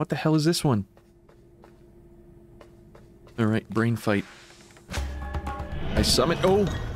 What the hell is this one? Alright, brain fight. I summon... Oh!